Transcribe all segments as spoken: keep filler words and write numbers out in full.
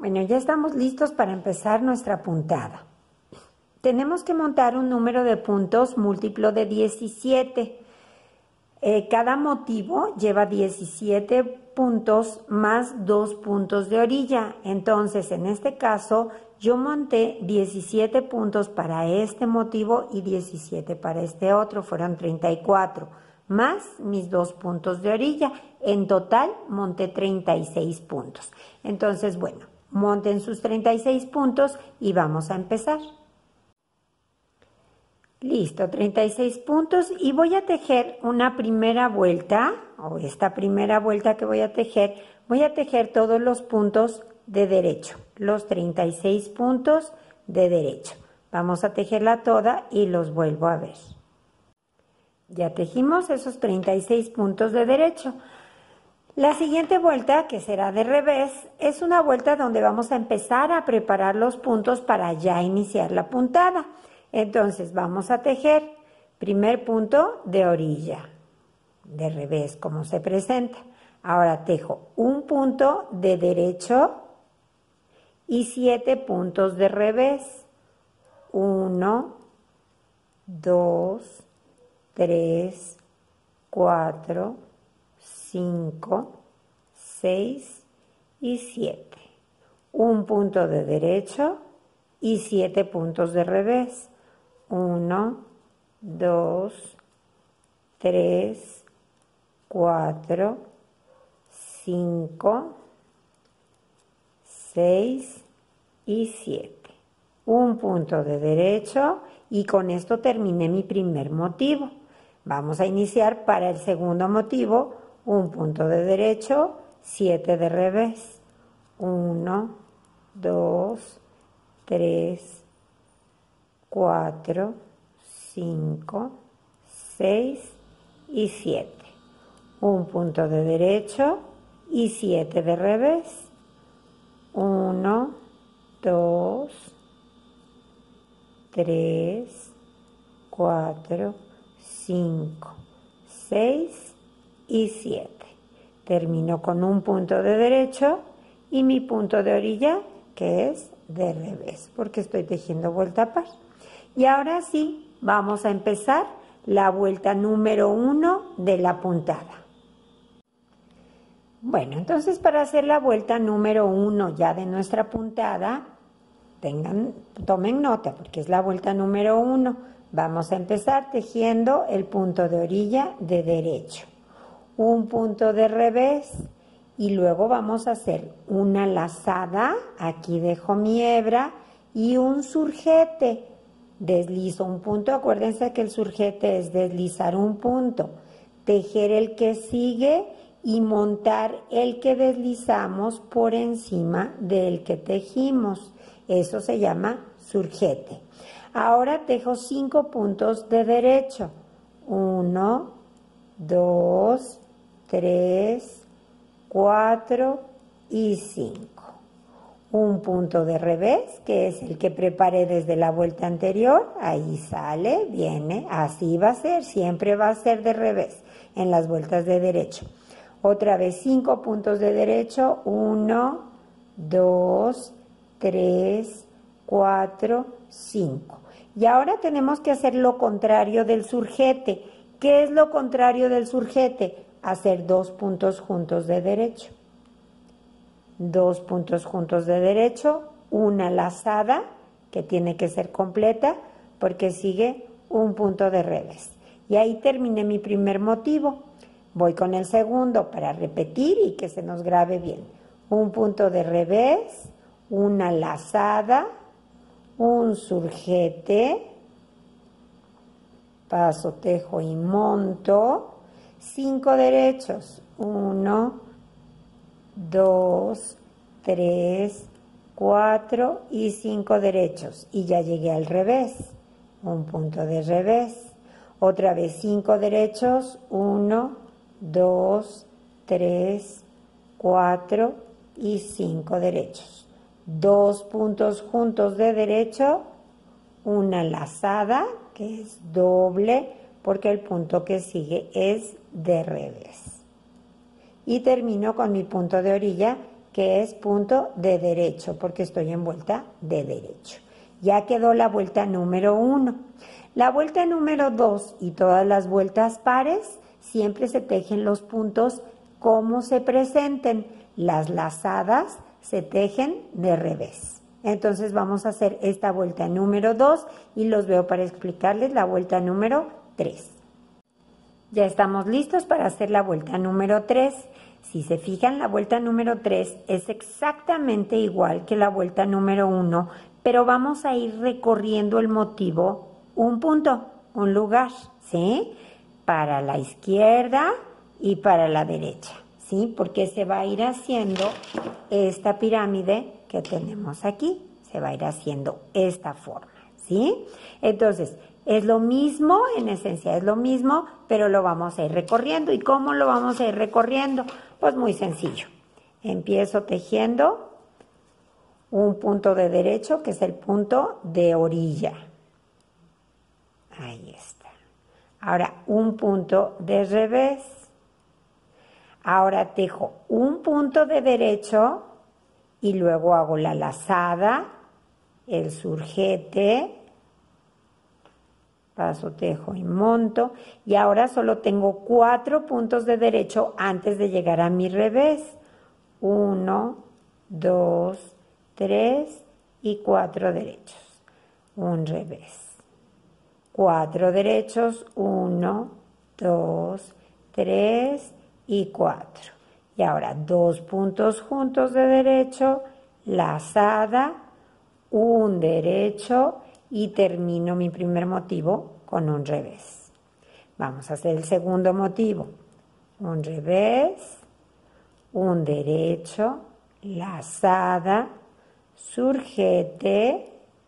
Bueno, ya estamos listos para empezar nuestra puntada. Tenemos que montar un número de puntos múltiplo de diecisiete. Eh, cada motivo lleva diecisiete puntos más dos puntos de orilla. Entonces, en este caso, yo monté diecisiete puntos para este motivo y diecisiete para este otro. Fueron treinta y cuatro, más mis dos puntos de orilla. En total, monté treinta y seis puntos. Entonces, bueno, monten sus treinta y seis puntos y vamos a empezar. Listo, treinta y seis puntos y voy a tejer una primera vuelta, o esta primera vuelta que voy a tejer, voy a tejer todos los puntos de derecho, los treinta y seis puntos de derecho. Vamos a tejerla toda y los vuelvo a ver. Ya tejimos esos treinta y seis puntos de derecho. La siguiente vuelta, que será de revés, es una vuelta donde vamos a empezar a preparar los puntos para ya iniciar la puntada. Entonces vamos a tejer primer punto de orilla, de revés como se presenta. Ahora tejo un punto de derecho y siete puntos de revés. Uno, dos, tres, cuatro, cinco, seis y siete. Un punto de derecho y siete puntos de revés. Uno, dos, tres, cuatro, cinco, seis y siete. Un punto de derecho y con esto terminé mi primer motivo. Vamos a iniciar para el segundo motivo, un punto de derecho, siete de revés. Uno, dos, tres, cuatro, cinco, seis y siete. Un punto de derecho y siete de revés. Uno, dos, tres, cuatro, cinco, seis y siete. Termino con un punto de derecho y mi punto de orilla, que es de revés, porque estoy tejiendo vuelta par. Y ahora sí, vamos a empezar la vuelta número uno de la puntada. Bueno, entonces para hacer la vuelta número uno ya de nuestra puntada, tengan, tomen nota porque es la vuelta número uno. Vamos a empezar tejiendo el punto de orilla de derecho, un punto de revés y luego vamos a hacer una lazada, aquí dejo mi hebra y un surjete. Deslizo un punto, acuérdense que el surjete es deslizar un punto, tejer el que sigue y montar el que deslizamos por encima del que tejimos. Eso se llama surjete. Ahora tejo cinco puntos de derecho. Uno, dos, tres, cuatro y cinco. Un punto de revés, que es el que preparé desde la vuelta anterior, ahí sale, viene, así va a ser, siempre va a ser de revés en las vueltas de derecho. Otra vez cinco puntos de derecho, uno, dos, tres, cuatro, cinco. Y ahora tenemos que hacer lo contrario del surjete. ¿Qué es lo contrario del surjete? Hacer dos puntos juntos de derecho. Dos puntos juntos de derecho, una lazada que tiene que ser completa porque sigue un punto de revés. Y ahí terminé mi primer motivo. Voy con el segundo para repetir y que se nos grabe bien. Un punto de revés, una lazada, un surjete, paso, tejo y monto, cinco derechos, uno, dos, tres, cuatro y cinco derechos y ya llegué al revés, un punto de revés, otra vez cinco derechos, uno, dos, tres, cuatro y cinco derechos, dos puntos juntos de derecho, una lazada que es doble porque el punto que sigue es de revés. Y termino con mi punto de orilla que es punto de derecho, porque estoy en vuelta de derecho. Ya quedó la vuelta número uno. La vuelta número dos y todas las vueltas pares siempre se tejen los puntos como se presenten. Las lazadas se tejen de revés. Entonces vamos a hacer esta vuelta número dos y los veo para explicarles la vuelta número tres. Ya estamos listos para hacer la vuelta número tres. Si se fijan, la vuelta número tres es exactamente igual que la vuelta número uno, pero vamos a ir recorriendo el motivo un punto, un lugar, ¿sí? Para la izquierda y para la derecha, ¿sí? Porque se va a ir haciendo esta pirámide que tenemos aquí, se va a ir haciendo esta forma, ¿sí? Entonces, es lo mismo, en esencia es lo mismo, pero lo vamos a ir recorriendo. ¿Y cómo lo vamos a ir recorriendo? Pues muy sencillo. Empiezo tejiendo un punto de derecho, que es el punto de orilla. Ahí está. Ahora, un punto de revés. Ahora tejo un punto de derecho y luego hago la lazada, el surjete, paso, tejo y monto, y ahora solo tengo cuatro puntos de derecho antes de llegar a mi revés. Uno, dos, tres y cuatro derechos. Un revés. Cuatro derechos, uno, dos, tres y cuatro. Y ahora dos puntos juntos de derecho, lazada, un derecho y termino mi primer motivo con un revés. Vamos a hacer el segundo motivo. Un revés, un derecho, lazada, surjete,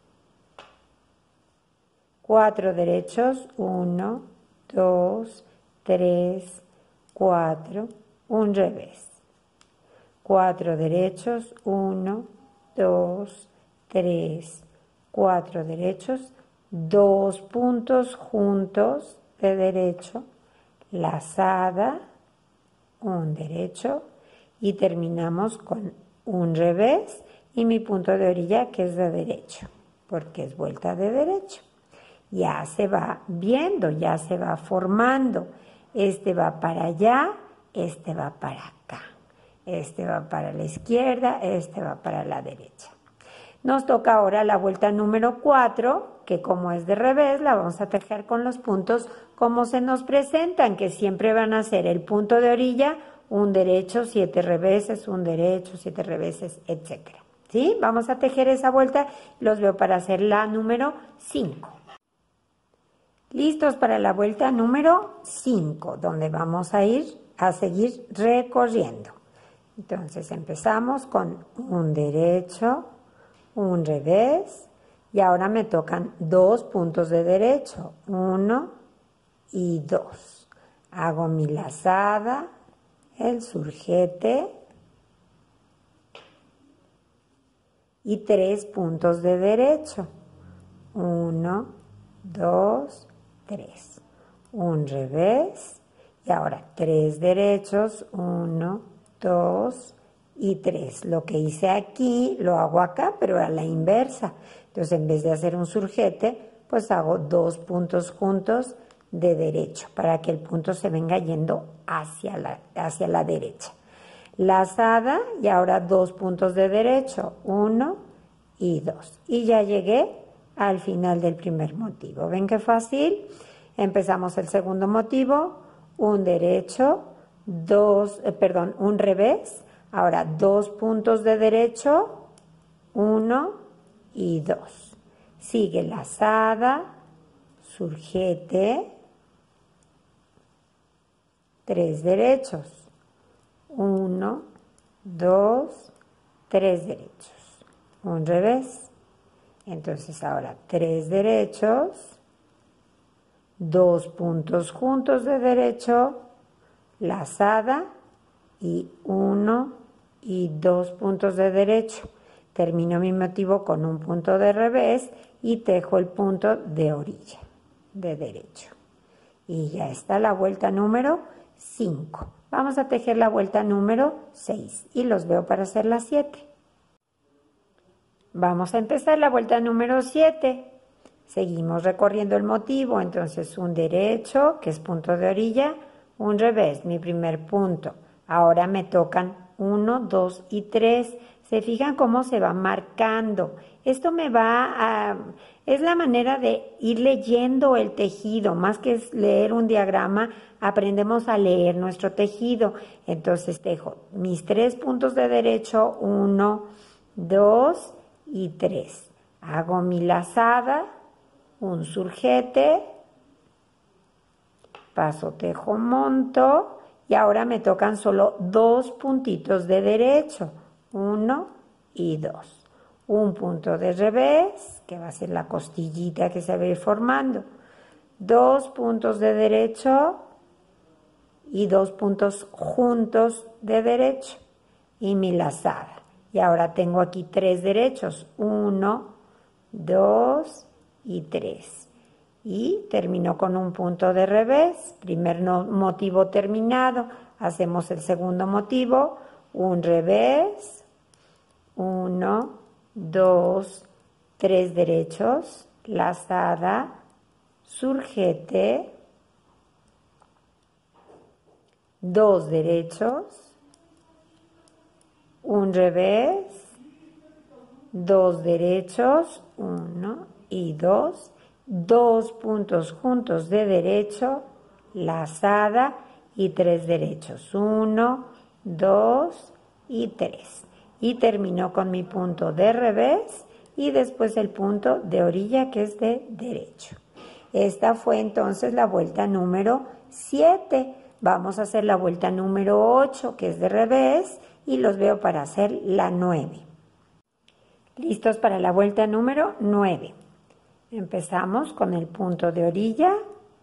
cuatro derechos, uno, dos, tres, cuatro, un revés. Cuatro derechos, uno, dos, tres, cuatro derechos, dos puntos juntos de derecho, lazada, un derecho y terminamos con un revés y mi punto de orilla que es de derecho, porque es vuelta de derecho. Ya se va viendo, ya se va formando. Este va para allá, este va para acá. Este va para la izquierda, este va para la derecha. Nos toca ahora la vuelta número cuatro, que como es de revés, la vamos a tejer con los puntos como se nos presentan, que siempre van a ser el punto de orilla, un derecho, siete reveses, un derecho, siete reveses, etcétera. ¿Sí? Vamos a tejer esa vuelta, los veo para hacer la número cinco. Listos para la vuelta número cinco, donde vamos a ir a seguir recorriendo. Entonces empezamos con un derecho, un revés, y ahora me tocan dos puntos de derecho, uno y dos. Hago mi lazada, el surjete y tres puntos de derecho, uno, dos, tres. Un revés y ahora tres derechos, uno, dos y tres. Lo que hice aquí lo hago acá, pero a la inversa. Entonces, en vez de hacer un surjete, pues hago dos puntos juntos de derecho para que el punto se venga yendo hacia la, hacia la derecha. Lazada y ahora dos puntos de derecho, uno y dos. Y ya llegué al final del primer motivo. ¿Ven qué fácil? Empezamos el segundo motivo, un derecho, dos, eh, perdón, un revés, ahora dos puntos de derecho, uno y dos. Sigue lazada, surjete, tres derechos, uno, dos, tres derechos, un revés. Entonces ahora tres derechos, dos puntos juntos de derecho, lazada y uno y dos puntos de derecho. Termino mi motivo con un punto de revés y tejo el punto de orilla, de derecho. Y ya está la vuelta número cinco. Vamos a tejer la vuelta número seis y los veo para hacer la siete. Vamos a empezar la vuelta número siete. Seguimos recorriendo el motivo, entonces un derecho, que es punto de orilla, un revés, mi primer punto. Ahora me tocan uno, dos y tres. ¿Se fijan cómo se va marcando? Esto me va a... es la manera de ir leyendo el tejido. Más que leer un diagrama, aprendemos a leer nuestro tejido. Entonces tejo mis tres puntos de derecho, uno, dos y tres. Hago mi lazada, un surjete, paso, tejo, monto y ahora me tocan solo dos puntitos de derecho, uno y dos. Un punto de revés, que va a ser la costillita que se va a ir formando, dos puntos de derecho y dos puntos juntos de derecho y mi lazada. Y ahora tengo aquí tres derechos, uno, dos y tres. Y termino con un punto de revés, primer no, motivo terminado. Hacemos el segundo motivo, un revés, uno, dos, tres derechos, lazada, surjete, dos derechos, un revés, dos derechos, uno y dos, dos puntos juntos de derecho, lazada y tres derechos, uno, dos y tres. Y termino con mi punto de revés y después el punto de orilla que es de derecho. Esta fue entonces la vuelta número siete. Vamos a hacer la vuelta número ocho que es de revés y los veo para hacer la nueve. ¿Listos para la vuelta número nueve? Empezamos con el punto de orilla,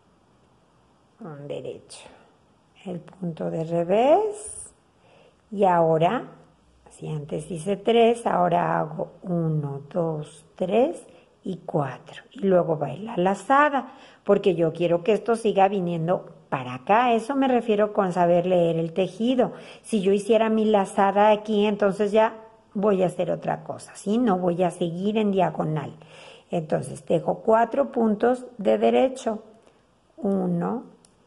un derecho, el punto de revés y ahora, si antes hice tres, ahora hago uno, dos, tres y cuatro. Y luego va a ir la lazada, porque yo quiero que esto siga viniendo para acá. Eso me refiero con saber leer el tejido. Si yo hiciera mi lazada aquí, entonces ya voy a hacer otra cosa, ¿sí? No voy a seguir en diagonal. Entonces tejo cuatro puntos de derecho. Uno,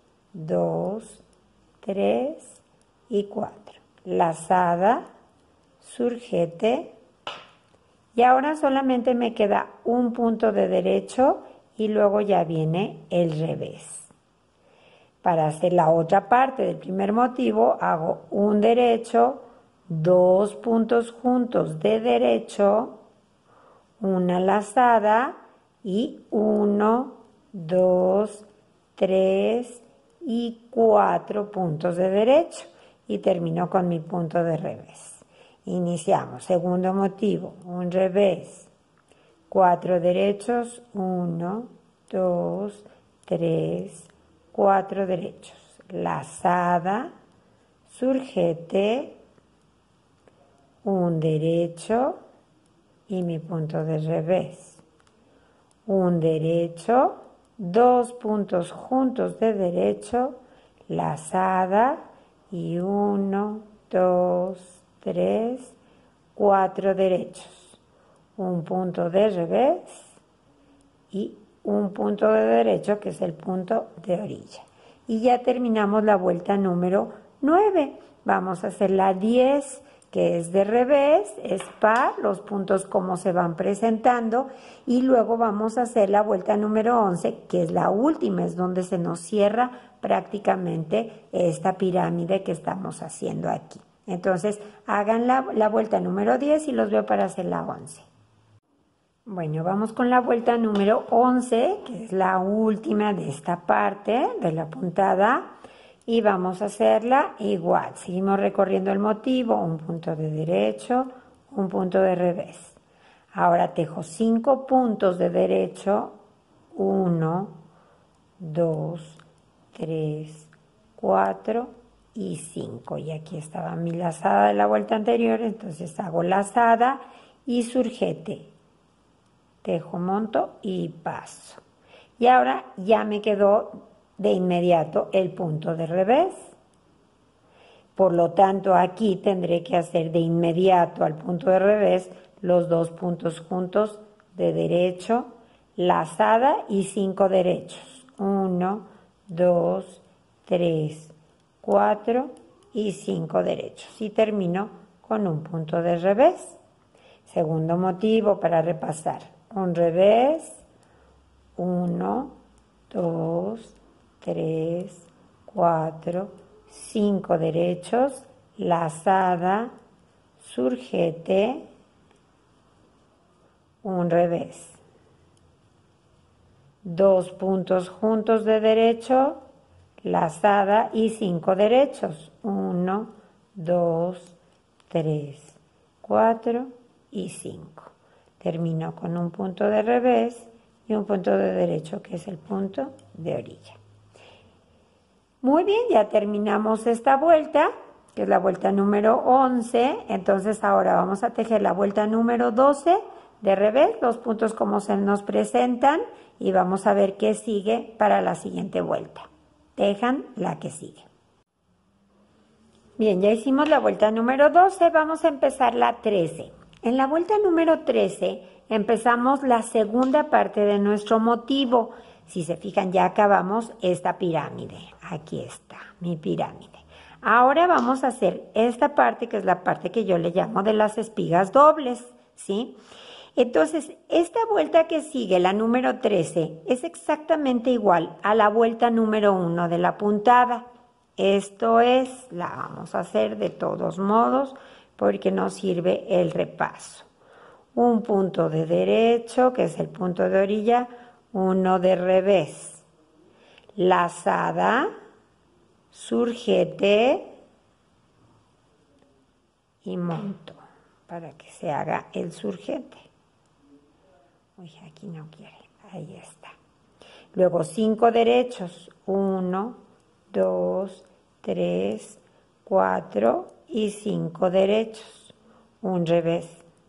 dos, tres y cuatro. Lazada, surjete. Y ahora solamente me queda un punto de derecho y luego ya viene el revés. Para hacer la otra parte del primer motivo hago un derecho, dos puntos juntos de derecho, una lazada y uno, dos, tres y cuatro puntos de derecho y termino con mi punto de revés. Iniciamos, segundo motivo, un revés, cuatro derechos, uno, dos, tres, cuatro derechos, lazada, surjete, un derecho y mi punto de revés, un derecho, dos puntos juntos de derecho, lazada y uno, dos, tres, cuatro derechos, un punto de revés y un punto de derecho que es el punto de orilla. Y ya terminamos la vuelta número nueve. Vamos a hacer la diez, que es de revés, es par, los puntos como se van presentando, y luego vamos a hacer la vuelta número once, que es la última, es donde se nos cierra prácticamente esta pirámide que estamos haciendo aquí. Entonces, hagan la, la vuelta número diez y los veo para hacer la once. Bueno, vamos con la vuelta número once, que es la última de esta parte de la puntada, y vamos a hacerla igual. Seguimos recorriendo el motivo, un punto de derecho, un punto de revés. Ahora tejo cinco puntos de derecho, uno, dos, tres, cuatro y cinco. Y aquí estaba mi lazada de la vuelta anterior, entonces hago lazada y surjete. Tejo, monto y paso. Y ahora ya me quedó de inmediato el punto de revés. Por lo tanto, aquí tendré que hacer de inmediato al punto de revés los dos puntos juntos de derecho, lazada y cinco derechos. Uno, dos, tres, cuatro y cinco derechos. Y termino con un punto de revés. Segundo motivo para repasar. Un revés, uno, dos, tres, cuatro, cinco derechos, lazada, surgete, un revés. Dos puntos juntos de derecho, lazada y cinco derechos. Uno, dos, tres, cuatro y cinco. Termino con un punto de revés y un punto de derecho, que es el punto de orilla. Muy bien, ya terminamos esta vuelta, que es la vuelta número once. Entonces ahora vamos a tejer la vuelta número doce de revés, los puntos como se nos presentan, y vamos a ver qué sigue para la siguiente vuelta. Tejan la que sigue. Bien, ya hicimos la vuelta número doce, vamos a empezar la trece. En la vuelta número trece empezamos la segunda parte de nuestro motivo. Si se fijan, ya acabamos esta pirámide. Aquí está mi pirámide. Ahora vamos a hacer esta parte, que es la parte que yo le llamo de las espigas dobles, ¿sí? Entonces, esta vuelta que sigue, la número trece, es exactamente igual a la vuelta número uno de la puntada. Esto es, la vamos a hacer de todos modos porque nos sirve el repaso. Un punto de derecho, que es el punto de orilla, uno de revés. Lazada, surgete y monto para que se haga el surgete. Uy, aquí no quiere, ahí está. Luego cinco derechos, uno, dos, tres, cuatro y cinco derechos, un revés.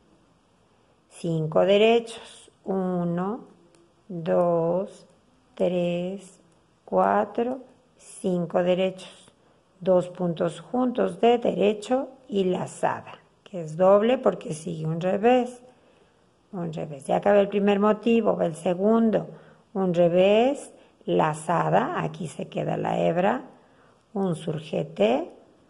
Cinco derechos, uno, dos, tres, cuatro, cinco derechos, dos puntos juntos de derecho y lazada, que es doble porque sigue un revés. Un revés. Ya acabé el primer motivo, el segundo, un revés, lazada, aquí se queda la hebra, un surgete,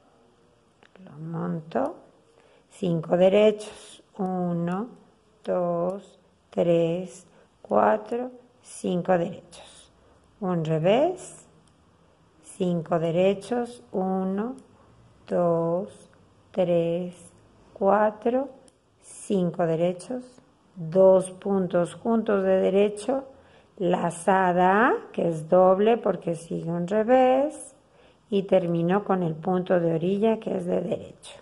lo monto, cinco derechos, uno, dos, tres, cuatro, cinco derechos, un revés, cinco derechos, uno, dos, tres, cuatro, cinco derechos, dos puntos juntos de derecho, lazada, que es doble porque sigue un revés, y termino con el punto de orilla, que es de derecho.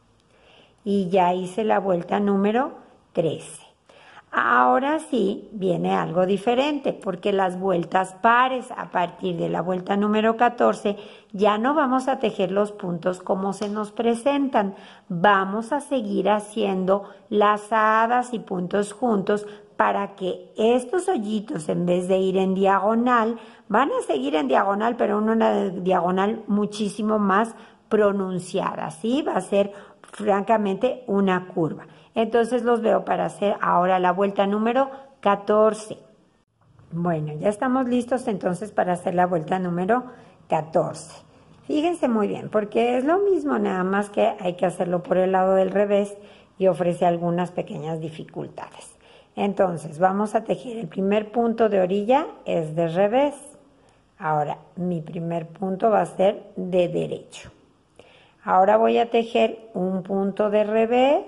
Y ya hice la vuelta número trece. Ahora sí viene algo diferente, porque las vueltas pares, a partir de la vuelta número catorce, ya no vamos a tejer los puntos como se nos presentan. Vamos a seguir haciendo lazadas y puntos juntos para que estos hoyitos, en vez de ir en diagonal, van a seguir en diagonal, pero en una diagonal muchísimo más pronunciada, ¿sí? Va a ser francamente una curva. Entonces los veo para hacer ahora la vuelta número catorce. Bueno, ya estamos listos entonces para hacer la vuelta número catorce. Fíjense muy bien, porque es lo mismo, nada más que hay que hacerlo por el lado del revés y ofrece algunas pequeñas dificultades. Entonces, vamos a tejer. El primer punto de orilla es de revés. Ahora, mi primer punto va a ser de derecho. Ahora voy a tejer un punto de revés,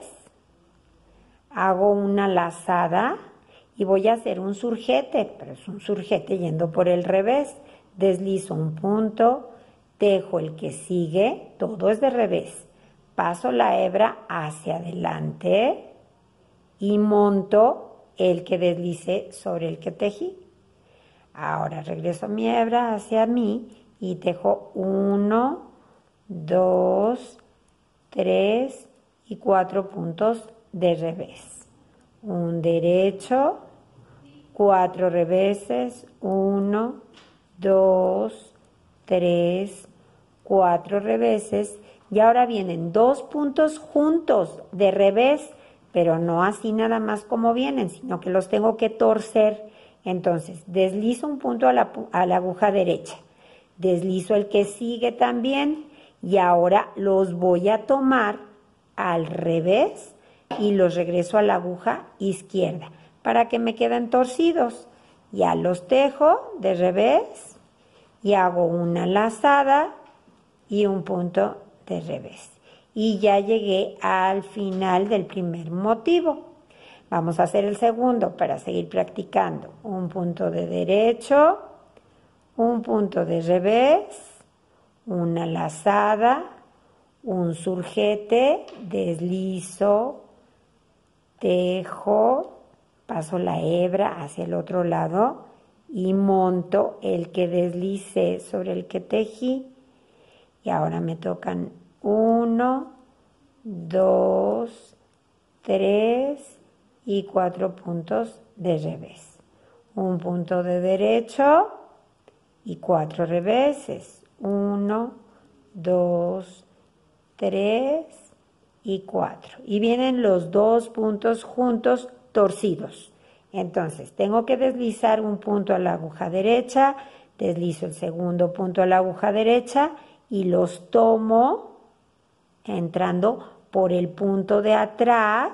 hago una lazada y voy a hacer un surgete, pero es un surgete yendo por el revés. Deslizo un punto, tejo el que sigue, todo es de revés. Paso la hebra hacia adelante y monto el que deslicé sobre el que tejí. Ahora regreso mi hebra hacia mí y tejo uno, dos, tres y cuatro puntos de revés. Un derecho, cuatro reveses, uno, dos, tres, cuatro reveses Y ahora vienen dos puntos juntos de revés, pero no así nada más como vienen, sino que los tengo que torcer. Entonces, deslizo un punto a la, a la aguja derecha, deslizo el que sigue también, y ahora los voy a tomar al revés y los regreso a la aguja izquierda para que me queden torcidos. Ya los tejo de revés y hago una lazada y un punto de revés. Y ya llegué al final del primer motivo. Vamos a hacer el segundo para seguir practicando. Un punto de derecho, un punto de revés, una lazada, un surjete, deslizo, tejo, paso la hebra hacia el otro lado y monto el que deslicé sobre el que tejí. Y ahora me tocan uno, dos, tres y cuatro puntos de revés. Un punto de derecho y cuatro reveses. Uno, dos, tres y cuatro. Y vienen los dos puntos juntos torcidos. Entonces, tengo que deslizar un punto a la aguja derecha, deslizo el segundo punto a la aguja derecha y los tomo entrando por el punto de atrás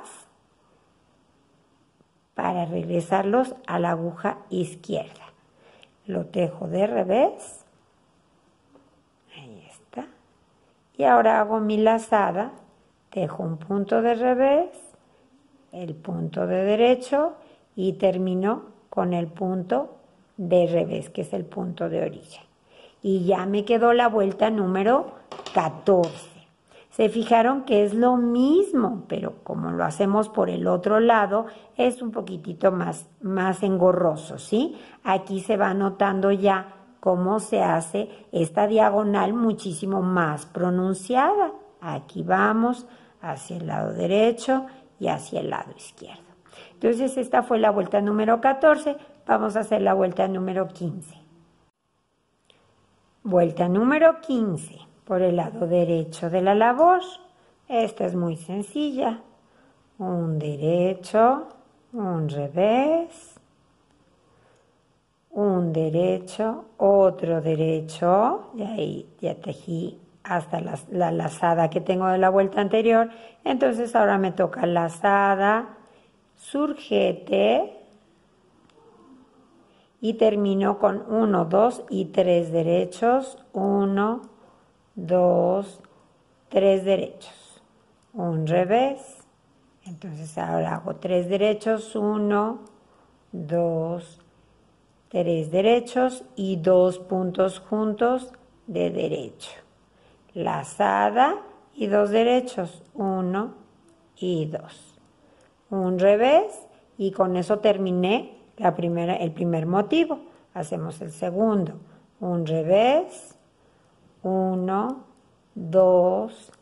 para regresarlos a la aguja izquierda. Lo tejo de revés. Ahí está. Y ahora hago mi lazada, tejo un punto de revés, el punto de derecho y termino con el punto de revés, que es el punto de orilla. Y ya me quedó la vuelta número catorce. Se fijaron que es lo mismo, pero como lo hacemos por el otro lado, es un poquitito más, más engorroso, ¿sí? Aquí se va notando ya cómo se hace esta diagonal muchísimo más pronunciada. Aquí vamos hacia el lado derecho y hacia el lado izquierdo. Entonces, esta fue la vuelta número catorce. Vamos a hacer la vuelta número quince. Vuelta número quince, por el lado derecho de la labor. Esta es muy sencilla. Un derecho, un revés, un derecho, otro derecho, y ahí ya tejí hasta la, la lazada que tengo de la vuelta anterior. Entonces ahora me toca lazada, surjete, y termino con uno, dos y tres derechos. uno, dos, tres derechos. Un revés. Entonces ahora hago tres derechos. uno, dos, tres derechos y dos puntos juntos de derecho. Lazada y dos derechos. uno y dos. Un revés y con eso terminé La primera, el primer motivo. Hacemos el segundo. Un revés, uno, dos,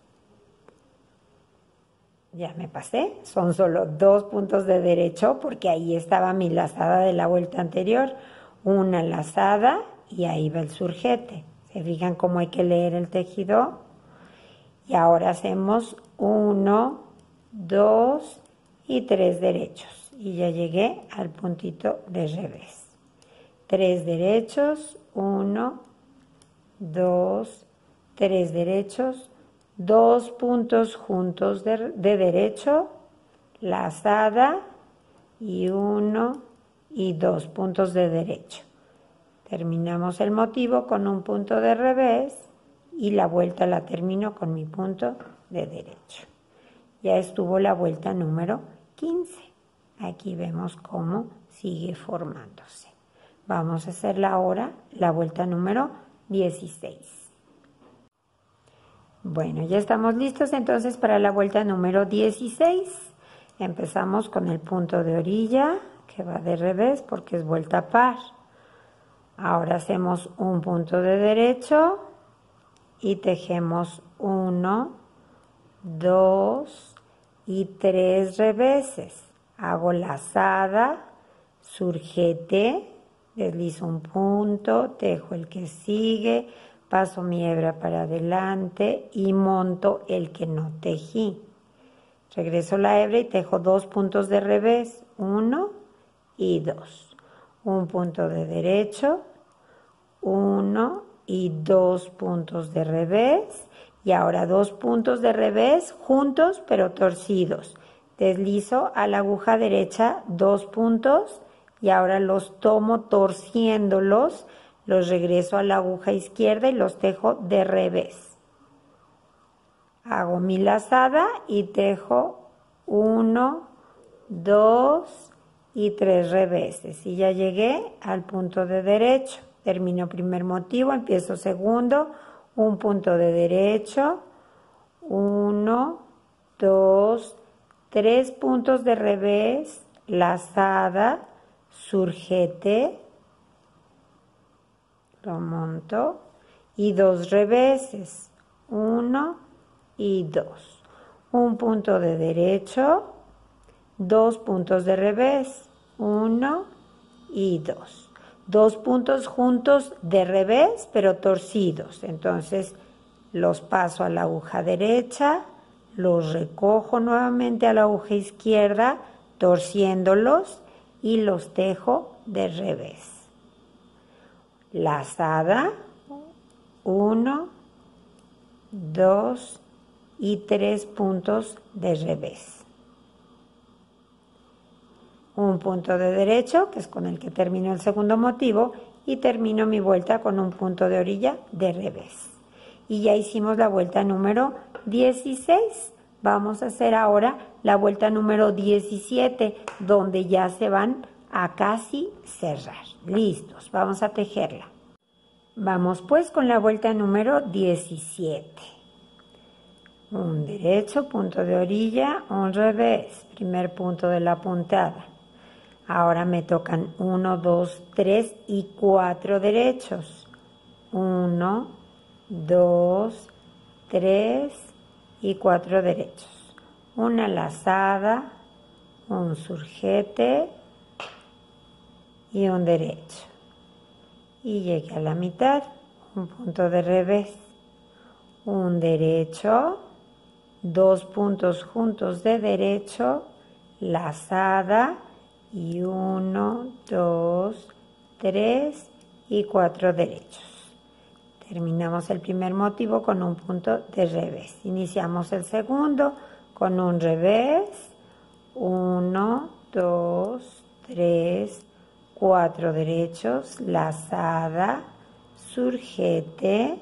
ya me pasé, son solo dos puntos de derecho porque ahí estaba mi lazada de la vuelta anterior. Una lazada y ahí va el surjete. ¿Se fijan cómo hay que leer el tejido? Y ahora hacemos uno, dos y tres derechos. Y ya llegué al puntito de revés. Tres derechos, uno, dos, tres derechos, dos puntos juntos de, de derecho, lazada y uno y dos puntos de derecho. Terminamos el motivo con un punto de revés y la vuelta la termino con mi punto de derecho. Ya estuvo la vuelta número quince. Aquí vemos cómo sigue formándose. Vamos a hacer ahora la vuelta número dieciséis. Bueno, ya estamos listos entonces para la vuelta número dieciséis. Empezamos con el punto de orilla, que va de revés porque es vuelta par. Ahora hacemos un punto de derecho y tejemos uno, dos y tres reveses. Hago lazada, surjete, deslizo un punto, tejo el que sigue, paso mi hebra para adelante y monto el que no tejí. Regreso la hebra y tejo dos puntos de revés, uno y dos. Un punto de derecho, uno y dos puntos de revés. Y ahora dos puntos de revés juntos pero torcidos. Deslizo a la aguja derecha dos puntos y ahora los tomo torciéndolos, los regreso a la aguja izquierda y los tejo de revés. Hago mi lazada y tejo uno, dos y tres reveses. Y ya llegué al punto de derecho. Termino primer motivo, empiezo segundo, un punto de derecho, uno, dos, tres puntos de revés, lazada, surjete, lo monto, y dos reveses, uno y dos. Un punto de derecho, dos puntos de revés, uno y dos. Dos puntos juntos de revés, pero torcidos. Entonces, los paso a la aguja derecha, los recojo nuevamente a la aguja izquierda, torciéndolos, y los tejo de revés. Lazada, uno, dos y tres puntos de revés. Un punto de derecho, que es con el que termino el segundo motivo, y termino mi vuelta con un punto de orilla de revés. Y ya hicimos la vuelta número dieciséis. Vamos a hacer ahora la vuelta número diecisiete, donde ya se van a casi cerrar. Listos, vamos a tejerla. Vamos pues con la vuelta número diecisiete. Un derecho, punto de orilla, un revés, primer punto de la puntada. Ahora me tocan uno, dos, tres y cuatro derechos. uno, dos, tres y cuatro derechos. Una lazada, un surjete y un derecho. Y llegué a la mitad, un punto de revés, un derecho, dos puntos juntos de derecho, lazada, y uno, dos, tres y cuatro derechos. Terminamos el primer motivo con un punto de revés. Iniciamos el segundo con un revés, uno, dos, tres, cuatro derechos, lazada, surjete,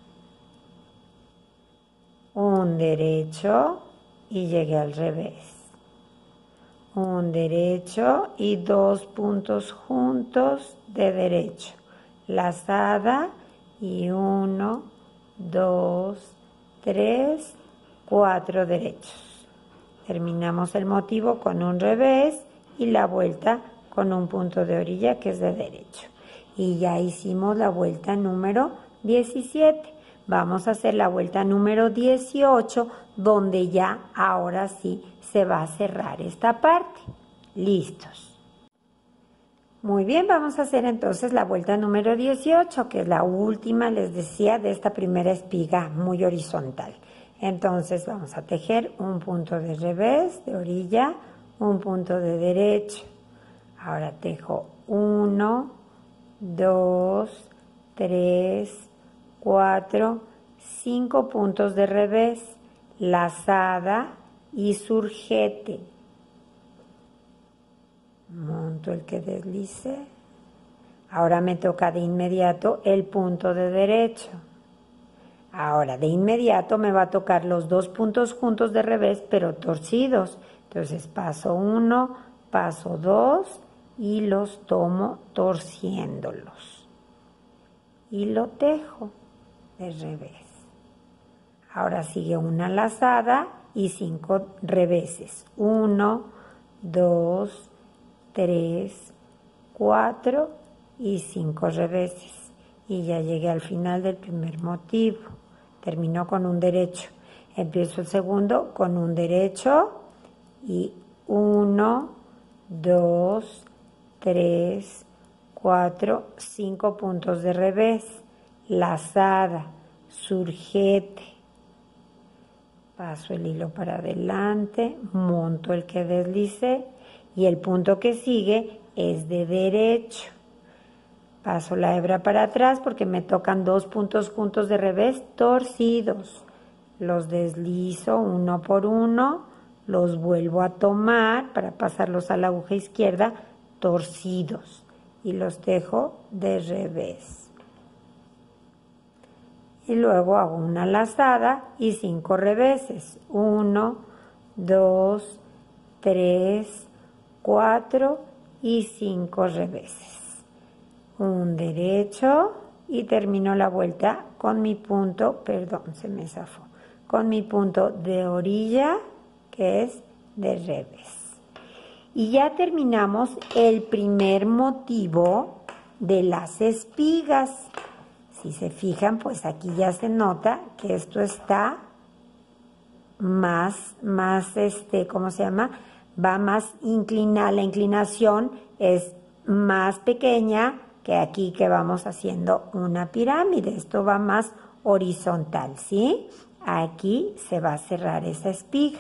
un derecho y llegué al revés. Un derecho y dos puntos juntos de derecho, lazada y uno, dos, tres, cuatro derechos. Terminamos el motivo con un revés y la vuelta con un punto de orilla que es de derecho. Y ya hicimos la vuelta número diecisiete. Vamos a hacer la vuelta número dieciocho, donde ya ahora sí se va a cerrar esta parte. Listos. Muy bien, vamos a hacer entonces la vuelta número dieciocho, que es la última, les decía, de esta primera espiga muy horizontal. Entonces vamos a tejer un punto de revés, de orilla, un punto de derecho. Ahora tejo uno, dos, tres, cuatro, cinco puntos de revés, lazada y surjete. Monto el que deslice. Ahora me toca de inmediato el punto de derecho. Ahora de inmediato me va a tocar los dos puntos juntos de revés, pero torcidos. Entonces paso uno, paso dos y los tomo torciéndolos. Y lo tejo de revés. Ahora sigue una lazada y cinco reveses. Uno, dos, tres, cuatro y cinco reveses. Y ya llegué al final del primer motivo. Terminó con un derecho. Empiezo el segundo con un derecho y uno, dos, tres, cuatro, cinco puntos de revés, lazada, surjete, paso el hilo para adelante, monto el que deslicé y el punto que sigue es de derecho. Paso la hebra para atrás porque me tocan dos puntos juntos de revés torcidos. Los deslizo uno por uno, los vuelvo a tomar para pasarlos a la aguja izquierda torcidos y los dejo de revés. Y luego hago una lazada y cinco reveses. Uno, dos, tres, cuatro y cinco reveses. Un derecho y termino la vuelta con mi punto, perdón, se me zafó, con mi punto de orilla, que es de revés. Y ya terminamos el primer motivo de las espigas. Si se fijan, pues aquí ya se nota que esto está más, más, este, ¿cómo se llama? Va más inclinada, la inclinación es más pequeña que aquí que vamos haciendo una pirámide. Esto va más horizontal, ¿sí? Aquí se va a cerrar esa espiga.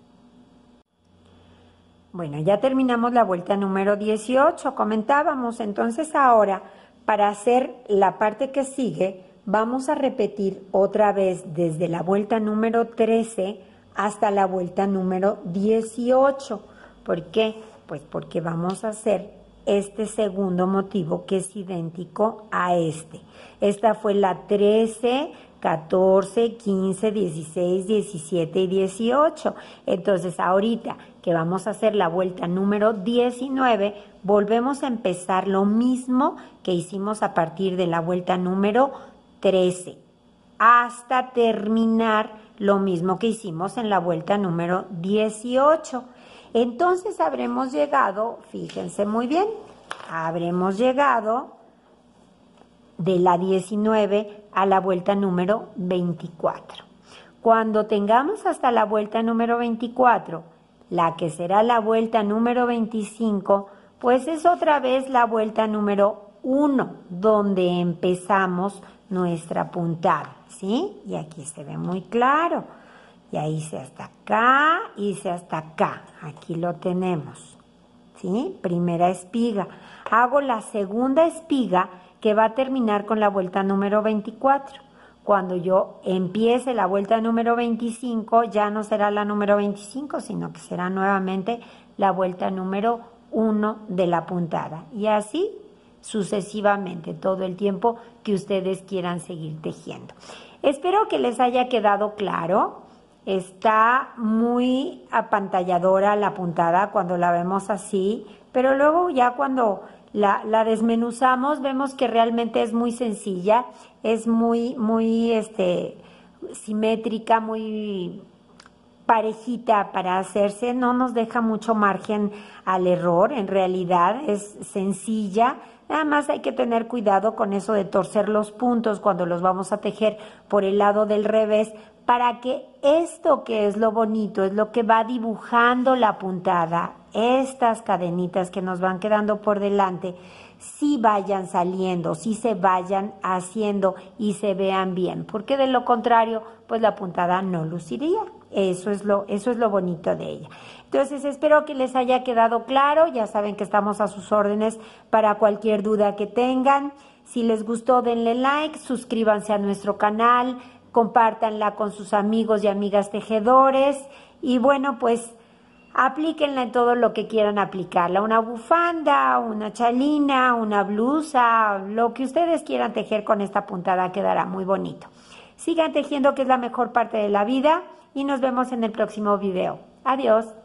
Bueno, ya terminamos la vuelta número dieciocho, comentábamos. Entonces ahora, para hacer la parte que sigue, vamos a repetir otra vez desde la vuelta número trece hasta la vuelta número dieciocho. ¿Por qué? Pues porque vamos a hacer este segundo motivo que es idéntico a este. Esta fue la trece, catorce, quince, dieciséis, diecisiete y dieciocho. Entonces ahorita que vamos a hacer la vuelta número diecinueve, volvemos a empezar lo mismo que hicimos a partir de la vuelta número trece, hasta terminar lo mismo que hicimos en la vuelta número dieciocho. Entonces habremos llegado, fíjense muy bien, habremos llegado de la diecinueve a la vuelta número veinticuatro. Cuando tengamos hasta la vuelta número veinticuatro, la que será la vuelta número veinticinco, pues es otra vez la vuelta número uno, donde empezamos nuestra puntada, ¿sí? Y aquí se ve muy claro. Ya hice hasta acá, hice hasta acá. Aquí lo tenemos, ¿sí? Primera espiga. Hago la segunda espiga que va a terminar con la vuelta número veinticuatro. Cuando yo empiece la vuelta número veinticinco, ya no será la número veinticinco, sino que será nuevamente la vuelta número uno de la puntada. Y así sucesivamente, todo el tiempo que ustedes quieran seguir tejiendo. Espero que les haya quedado claro. Está muy apantalladora la puntada cuando la vemos así, pero luego ya cuando la, la desmenuzamos vemos que realmente es muy sencilla, es muy, muy este, simétrica, muy parejita para hacerse, no nos deja mucho margen al error, en realidad es sencilla. Nada más hay que tener cuidado con eso de torcer los puntos cuando los vamos a tejer por el lado del revés, para que esto que es lo bonito, es lo que va dibujando la puntada, estas cadenitas que nos van quedando por delante, sí vayan saliendo, sí se vayan haciendo y se vean bien, porque de lo contrario, pues la puntada no luciría. Eso es lo, eso es lo bonito de ella. Entonces, espero que les haya quedado claro. Ya saben que estamos a sus órdenes para cualquier duda que tengan. Si les gustó, denle like, suscríbanse a nuestro canal, compártanla con sus amigos y amigas tejedores. Y bueno, pues aplíquenla en todo lo que quieran aplicarla. Una bufanda, una chalina, una blusa, lo que ustedes quieran tejer con esta puntada quedará muy bonito. Sigan tejiendo, que es la mejor parte de la vida. Y nos vemos en el próximo video. Adiós.